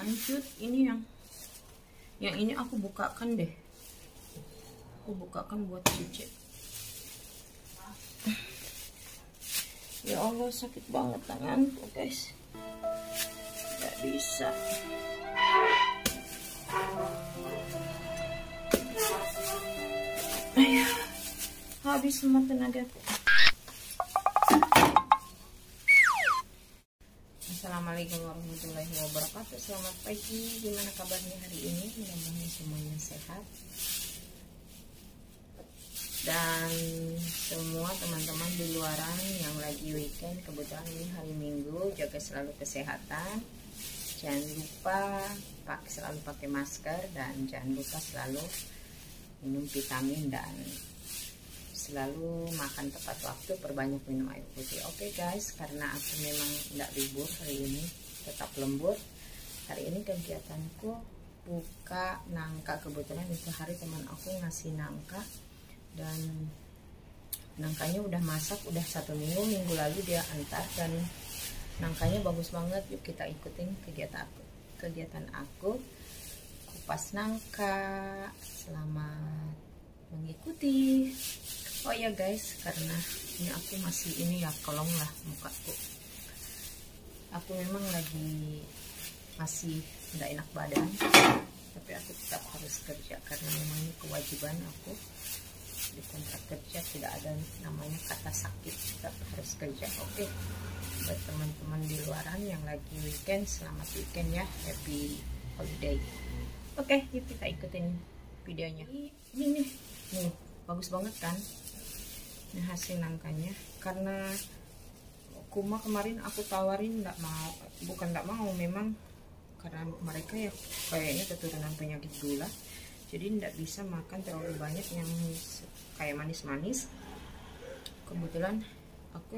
Lanjut, ini yang ini aku bukakan deh. Aku bukakan buat Cici. Ya Allah, sakit banget tanganku guys. Gak bisa. Ayah, habis semua tenagaku. Assalamualaikum warahmatullahi wabarakatuh. Selamat pagi. Gimana kabarnya hari ini? Mudah-mudahan semuanya sehat. Dan semua teman-teman di luaran yang lagi weekend, kebetulan ini hari Minggu, jaga selalu kesehatan. Jangan lupa selalu pakai masker, dan jangan lupa selalu minum vitamin, dan selalu makan tepat waktu, perbanyak minum air putih. Oke guys, karena aku memang tidak libur hari ini, tetap lembur. Hari ini kegiatanku buka nangka. Kebetulan itu hari teman aku ngasih nangka, dan nangkanya udah masak, udah 1 minggu. Minggu lalu dia antar, dan nangkanya bagus banget. Yuk kita ikutin kegiatan aku kupas nangka. Selamat mengikuti. Oh ya guys, karena ini aku masih ya, kolonglah mukaku. Aku memang lagi masih tidak enak badan, tapi aku tetap harus kerja karena memang ini kewajiban aku. Di kontrak kerja tidak ada namanya kata sakit, tetap harus kerja. Oke, buat teman-teman di luaran yang lagi weekend, selamat weekend ya, happy holiday. Oke, yuk kita ikutin videonya. Ini nih, bagus banget kan? Nah, hasil nangkanya, karena Kuma kemarin aku tawarin bukan nggak mau, memang karena mereka ya kayaknya keturunan penyakit gula, jadi nggak bisa makan terlalu banyak yang kayak manis-manis. Kebetulan aku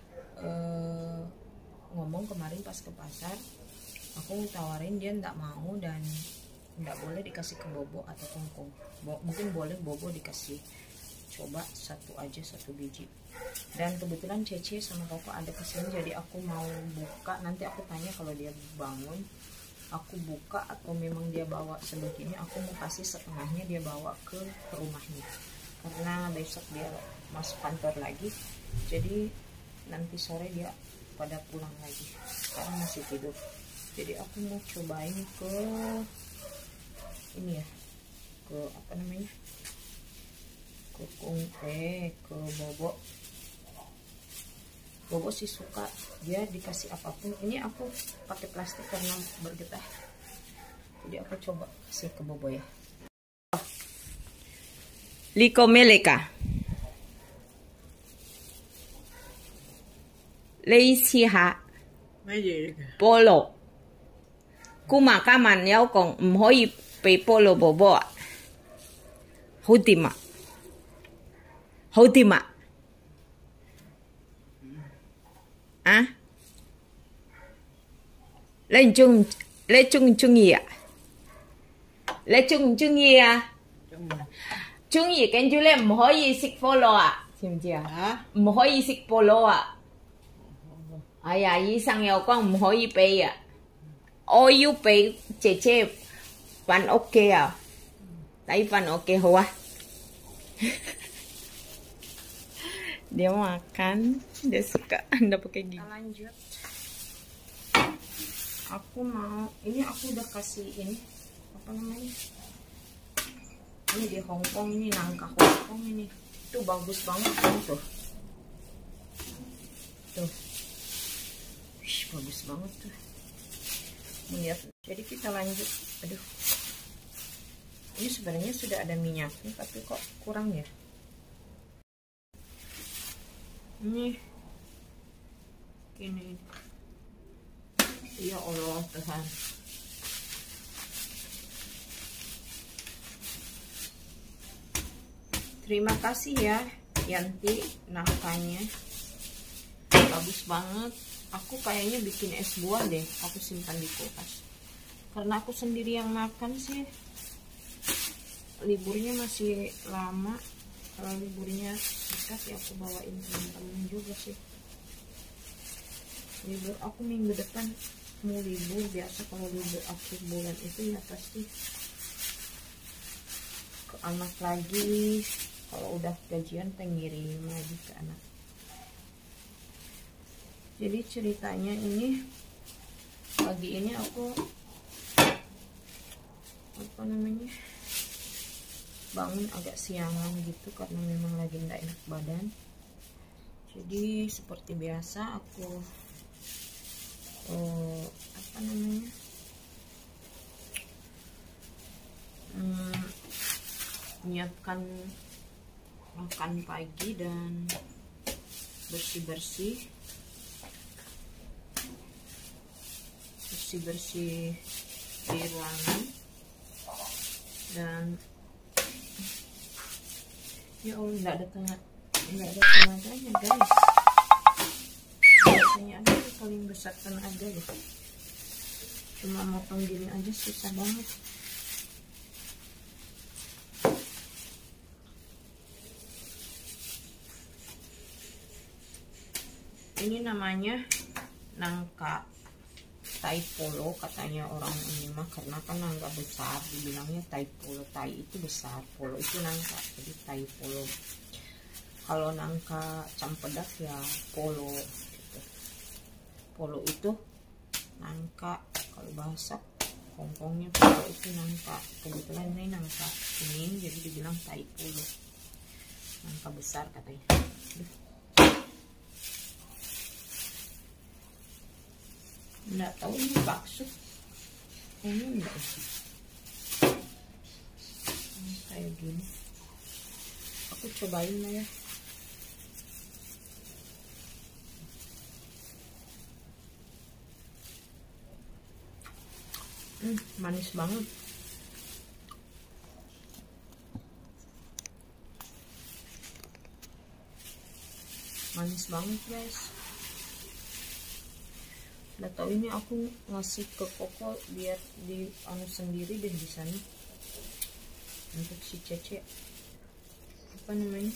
ngomong kemarin pas ke pasar, aku tawarin, dia nggak mau, dan nggak boleh dikasih ke Bobo atau Kungkung. Mungkin boleh Bobo dikasih coba satu biji. Dan kebetulan Cece sama Koko ada kesini, jadi aku mau buka. Nanti aku tanya kalau dia bangun, aku buka atau memang dia bawa sebegini. Aku mau kasih setengahnya dia bawa ke rumahnya, karena besok dia masuk kantor lagi, jadi nanti sore dia pada pulang lagi. Sekarang masih tidur, jadi aku mau cobain ke ini ya, ke apa namanya, ke Bobo sih suka, dia dikasih apapun. Ini aku pakai plastik karena bergetah, jadi aku coba kasih ke Bobo ya. Liko meleka Leisiha Polo Kuma kaman yao kong mhoi pe polo Bobo Houtima à lên chung gì ạ, lên chung gì à, chung gì cái chú lên mhoi gì xích polo à, xem chưa mhoi gì xích polo à, ai à ý sang yêu con mhoi gì pe à, ôi yêu pe chế pan ok à, tay pan ok hoa. Dia makan, dia suka Anda pakai gigi. Kita lanjut. Aku mau, ini aku udah kasih ini apa namanya, ini di Hongkong, ini nangka Hongkong ini tuh bagus banget kan tuh, bagus banget tuh, lihat. Jadi kita lanjut. Aduh, ini sebenarnya sudah ada minyaknya, tapi kok kurang ya. Ini gini, ya Allah Tuhan. Terima kasih ya Yanti, nangkanya bagus banget. Aku kayaknya bikin es buah deh, aku simpan di kulkas, karena aku sendiri yang makan sih. Liburnya masih lama, kalau liburnya dekat ya aku bawain teman-teman juga sih. Libur aku minggu depan mau libur, biasa kalau libur akhir bulan itu ya pasti ke anak lagi. Kalau udah gajian pengirim lagi ke anak. Jadi ceritanya ini pagi ini aku bangun agak siangan gitu karena memang lagi nggak enak badan. Jadi seperti biasa aku menyiapkan makan pagi dan bersih-bersih di ruangan. Dan ya Allah, nggak ada tenaganya guys. Biasanya ada tuh paling besar tenaga ya, cuma motong gini aja susah banget. Ini namanya nangka tai polo katanya orang ini mah, karena kan nangka besar, dibilangnya tai polo. Tai itu besar, polo itu nangka, jadi tai polo. Kalau nangka campedak ya polo gitu. Polo itu nangka, kalau bahasa Hongkongnya polo itu nangka. Kebetulan ini nangka ini jadi dibilang tai polo, nangka besar katanya. Nggak tahu ini bakso kayaknya enggak kayak gini. Aku cobain lah ya. Manis banget. Manis banget guys. Nggak tahu ini aku ngasih ke Koko biar di anu sendiri deh di sana. Untuk si Cece apa namanya,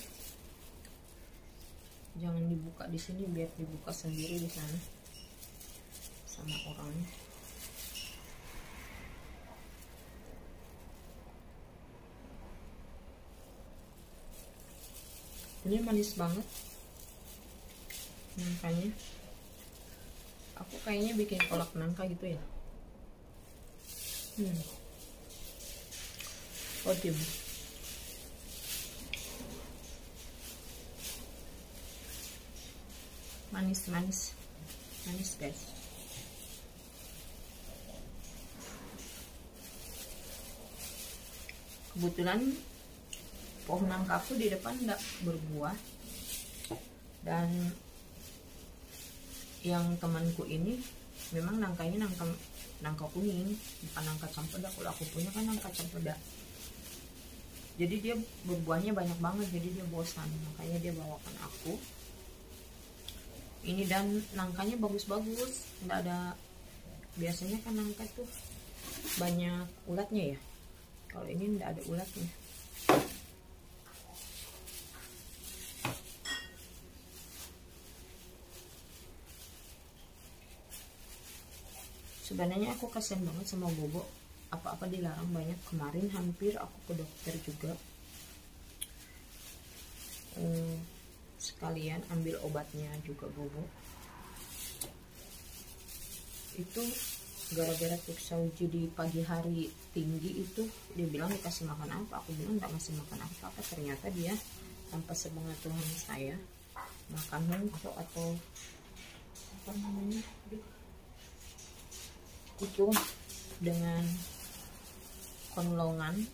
jangan dibuka di sini, biar dibuka sendiri di sana sama orangnya. Ini manis banget makanya aku kayaknya bikin kolak nangka gitu ya. Otim. Manis guys. Kebetulan pohon nangka aku di depan enggak berbuah, dan yang temanku ini memang nangkanya nangka kuning, bukan nangka campedak. Kalau aku punya kan nangka campedak, jadi dia berbuahnya banyak banget, jadi dia bosan, makanya dia bawakan aku ini. Dan nangkanya bagus-bagus, nggak ada, biasanya kan nangka tuh banyak ulatnya ya, kalau ini nggak ada ulatnya. Sebenarnya aku kasihan banget sama Bobo, apa-apa dilarang banyak. Kemarin hampir aku ke dokter juga, sekalian ambil obatnya juga Bobo. Itu gara-gara periksa uji di pagi hari tinggi itu, dia bilang dikasih makan apa. Aku bilang nggak ngasih makan apa-apa. Ternyata dia tanpa sepengetahuan saya makan hongko atau apa namanya itu dengan konlongan.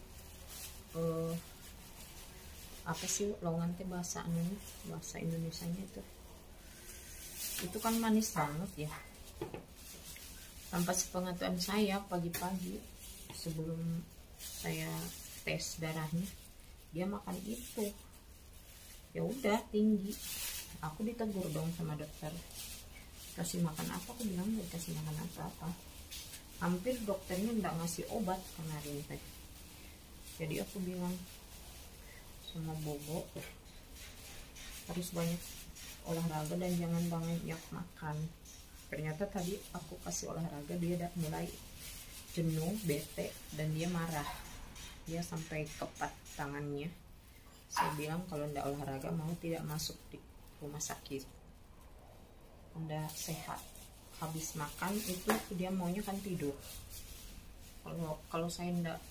Apa sih longan teh bahasa Indonesianya itu kan manis banget ya. Tanpa sepengetahuan saya, pagi-pagi sebelum saya tes darahnya, dia makan itu. Ya udah tinggi. Aku ditegur dong sama dokter, kasih makan apa? Aku bilang nggak kasih makan apa-apa. Hampir dokternya nggak ngasih obat kemarin teh. Jadi aku bilang sama Bobo, harus banyak olahraga dan jangan banyak makan. Ternyata tadi aku kasih olahraga, dia udah mulai jenuh, bete, dan dia marah. Dia sampai kepat tangannya. Saya bilang kalau ndak olahraga mau tidak masuk di rumah sakit. Udah sehat. Habis makan itu dia maunya kan tidur. Kalau saya ndak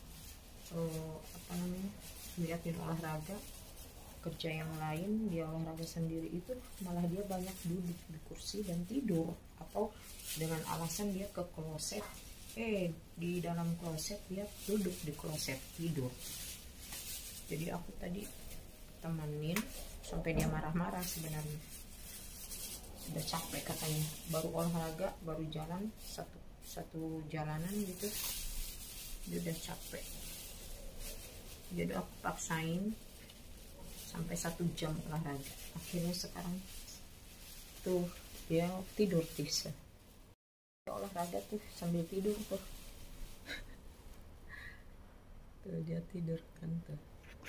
liatin olahraga, kerja yang lain, dia olahraga sendiri, itu malah dia banyak duduk di kursi dan tidur, atau dengan alasan dia ke kloset, di dalam kloset dia duduk di kloset tidur. Jadi aku tadi temenin sampai dia marah-marah. Sebenarnya udah capek katanya, baru olahraga, baru jalan satu jalanan gitu, dia udah capek. Jadi aku paksain sampai 1 jam olahraga. Akhirnya sekarang tuh dia tidur bisa. Olahraga tuh sambil tidur tuh. Tuh dia tidur kan tuh.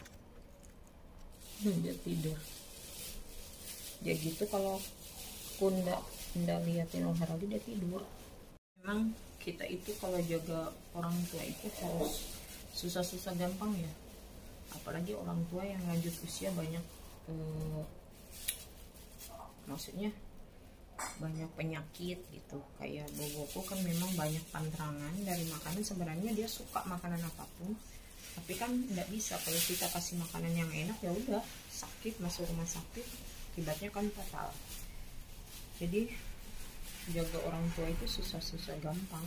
Dia tidur. Ya gitu, kalau aku ndak liatin olahraga dia tidur. Memang kita itu kalau jaga orang tua itu harus susah-susah gampang ya. Apalagi orang tua yang lanjut usia, banyak maksudnya banyak penyakit gitu. Kayak boboku kan memang banyak pantangan dari makanan. Sebenarnya dia suka makanan apapun, tapi kan nggak bisa kalau kita kasih makanan yang enak, ya udah sakit, masuk rumah sakit, akibatnya kan fatal. Jadi jaga orang tua itu susah-susah gampang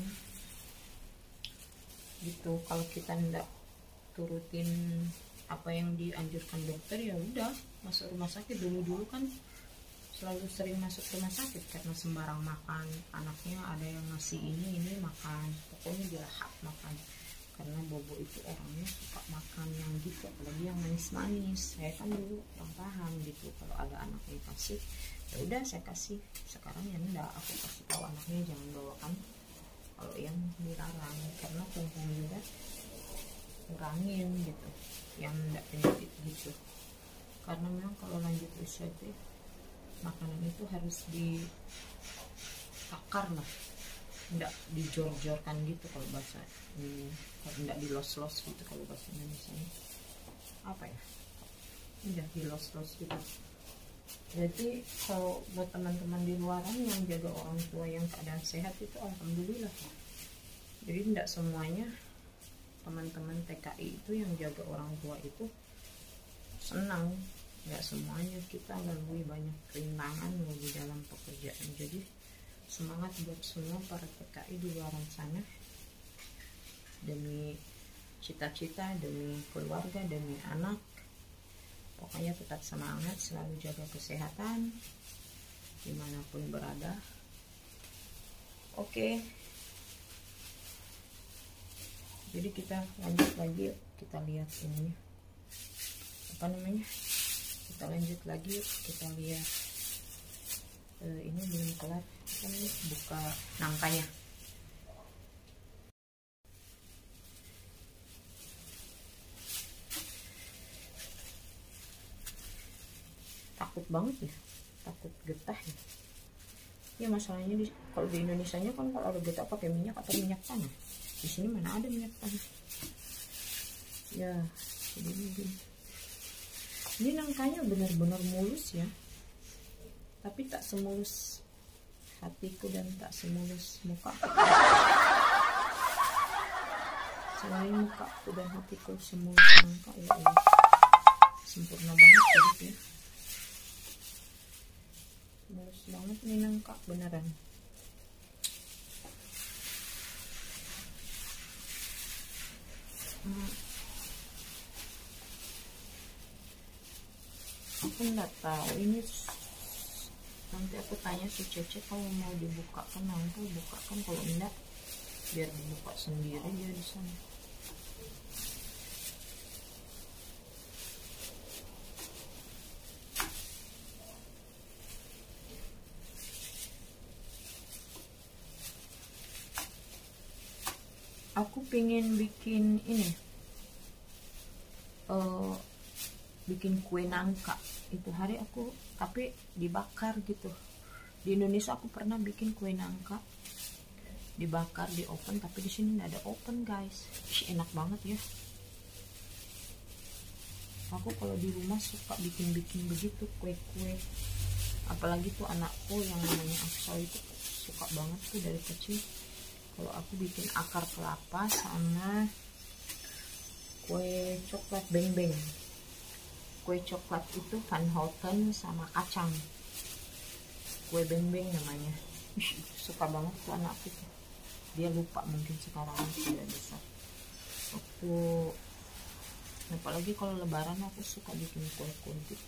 gitu. Kalau kita nggak turutin apa yang dianjurkan dokter, ya udah masuk rumah sakit. Dulu kan selalu sering masuk rumah sakit karena sembarang makan. Anaknya ada yang ngasih ini makan, pokoknya dia lahap makan. Karena Bobo itu orangnya suka makan yang gitu, apalagi yang manis-manis. Saya kan dulu kurang paham gitu, kalau ada anak yang kasih, ya udah saya kasih. Sekarang ya enggak, aku kasih tahu anaknya jangan bawakan kalau yang dilarang, karena kumpul juga kurangin gitu yang enggak penyakit gitu. Karena memang kalau lanjut usia itu makanan itu harus ditakar lah, enggak dijor-jorkan gitu kalau bahasa ini, enggak dilos-los gitu kalau bahasa Indonesia. Apa ya, udah dilos-los gitu. Jadi kalau buat teman-teman di luaran yang jaga orang tua yang keadaan sehat itu alhamdulillah. Jadi enggak semuanya teman-teman TKI itu yang jaga orang tua itu senang, nggak semuanya. Kita lalui banyak rintangan di dalam pekerjaan. Jadi semangat buat semua para TKI di luar sana, demi cita-cita, demi keluarga, demi anak. Pokoknya tetap semangat, selalu jaga kesehatan dimanapun berada. Oke, jadi kita lanjut lagi, kita lihat ini apa namanya, kita lanjut lagi, kita lihat ini belum kelar, buka nangkanya. Takut banget ya, takut getah ya. Ya masalahnya kalau di Indonesia nya kan kalau ada getah pakai minyak atau minyak tanah. Di sini mana ada minyak tanah ya. Jadi ini nangkanya benar-benar mulus ya, tapi tak semulus hatiku dan tak semulus muka. Selain mukaku dan hatiku semulus nangka, ya Allah, sempurna banget hidup ya. Mulus banget nih nangka beneran. Aku nggak tahu ini, nanti aku tanya si Cece kalau mau dibukakan nanti bukakan, kalau enggak biar dibuka sendiri dia di sana. Aku pengen bikin ini, bikin kue nangka itu hari aku, tapi dibakar gitu. Di Indonesia aku pernah bikin kue nangka dibakar di oven, tapi di sini nggak ada oven guys. Enak banget ya. Aku kalau di rumah suka bikin-bikin begitu kue-kue. Apalagi tuh anakku yang namanya Afsal itu suka banget tuh dari kecil. Kalau aku bikin akar kelapa sama kue coklat beng-beng. Kue coklat itu Van Houten sama kacang. Kue beng-beng namanya. Suka banget tuh anakku tuh. Dia lupa mungkin sekarang sudah besar. Waktu apalagi kalau lebaran aku suka bikin kue-kue gitu.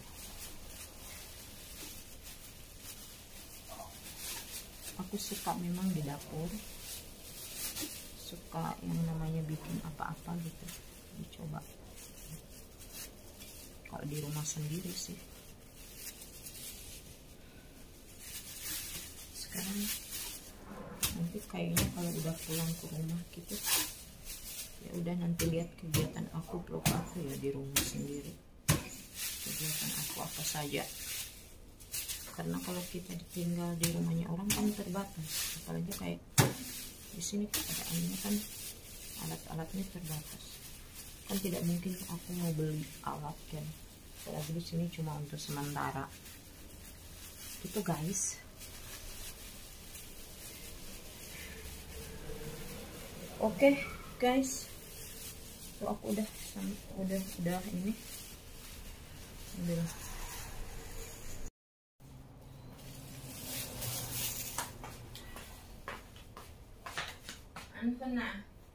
Aku suka memang di dapur, suka yang namanya bikin apa-apa gitu, dicoba. Kalau di rumah sendiri sih. Sekarang nanti kayaknya kalau udah pulang ke rumah gitu, ya udah nanti lihat kegiatan aku, vlog aku ya di rumah sendiri. Kegiatan aku apa saja. Karena kalau kita tinggal di rumahnya orang kan terbatas, apalagi kayak di sini keadaannya kan alat-alatnya terbatas. Kan tidak mungkin aku mau beli alat kan. Apalagi di sini cuma untuk sementara. Itu guys. Oke, guys. Tuh aku udah ini. Udah. Pernah.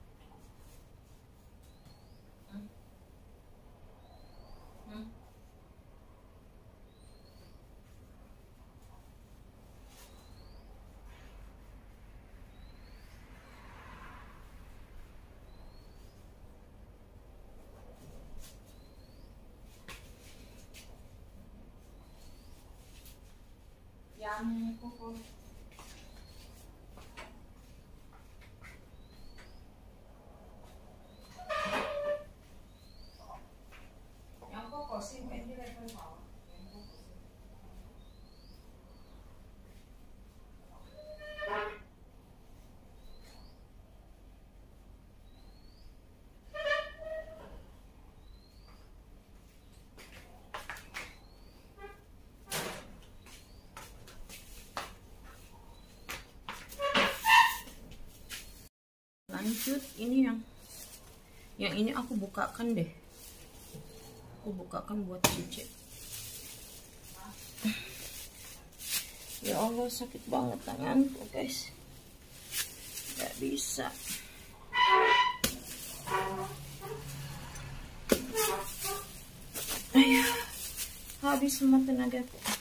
Yang koko. Yang koko sih, ini level bawah. Lanjut, ini yang ini aku bukakan deh. Aku bukakan buat Cici. Ya Allah, sakit banget tanganku guys. Gak bisa. Ayah, habis semua tenagaku.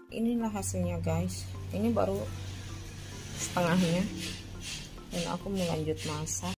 inilah hasilnya guys. Ini baru setengahnya dan aku mau lanjut masak.